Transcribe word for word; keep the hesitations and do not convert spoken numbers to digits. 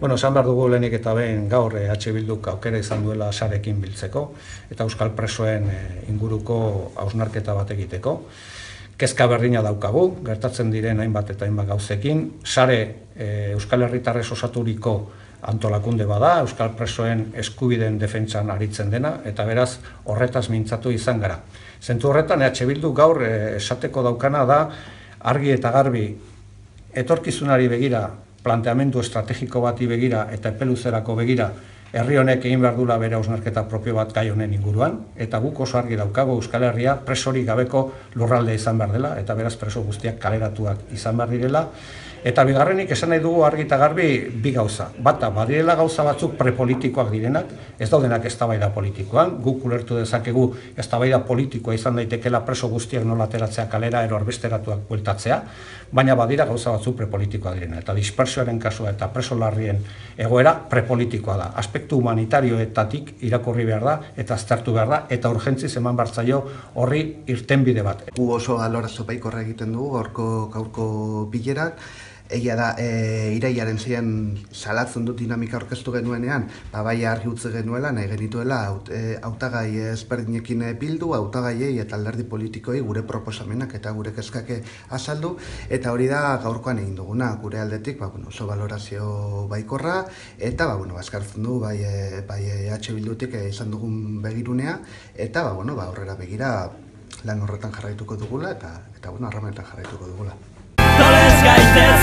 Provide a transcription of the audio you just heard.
Bueno, esan behar dugu lehenik eta behin gaur eh, H Bilduk aukera izan duela sarekin biltzeko eta euskal presoen eh, inguruko hausnarketa bat egiteko. Kezka berdina daukagu, gertatzen diren hainbat eta hainbat gauzekin. Sare eh, Euskal Herritarrez osaturiko antolakunde bada, euskal presoen eskubideen defentsan aritzen dena, eta beraz horretaz mintzatu izan gara. Zentzu horretan, H Bildu gaur eh, esateko daukana da, argi eta garbi etorkizunari begira, planteamendu estrategiko bati begira eta epeluzerako begira, herri honek egin behar dula bere hausnarketa propio bat gai honen inguruan, eta guk oso argi daukago Euskal Herria presorik gabeko lurralde izan behar dela, eta beraz preso guztiak kaleratuak izan behar direla. Eta bigarrenik esan nahi dugu argi eta garbi bi gauza. Bata, badirela gauza batzuk prepolitikoak direnak, ez daudenak eztabaida politikoan, guk ulertu dezakegu eztabaida politikoa izan daitekela preso guztiak nola ateratzea kalera ero arbesteratuak bueltatzea, baina badira gauza batzuk prepolitikoak direnak. Eta dispersioaren kasua eta preso larrien egoera prepolitikoa da. Aspektu humanitarioetatik irakurri behar da eta aztertu behar da eta urgentziz eman bartzaio horri irtenbide bat. Gu oso alorazo baikorra egiten dugu gaurko gaurko bilerak. Egia da, e, irailaren zeian salatzen dut dinamika orkestu genuenean, ba, bai argi utzi genuela, nahi genituela haut, e, hautagai ezberdinekin bildu, hautagaiei eta alderdi politikoi gure proposamenak eta gure kezkake azaldu, eta hori da gaurkoan egin duguna, gure aldetik, ba, bueno, oso valorazio baikorra, eta ba, bueno, bazkartzen du bai, e, bai H Bildutik e, izan dugun begirunea, eta ba, bueno, ba, aurrera begira lan horretan jarraituko dugula, eta, eta bueno, harremanetan jarraituko dugula.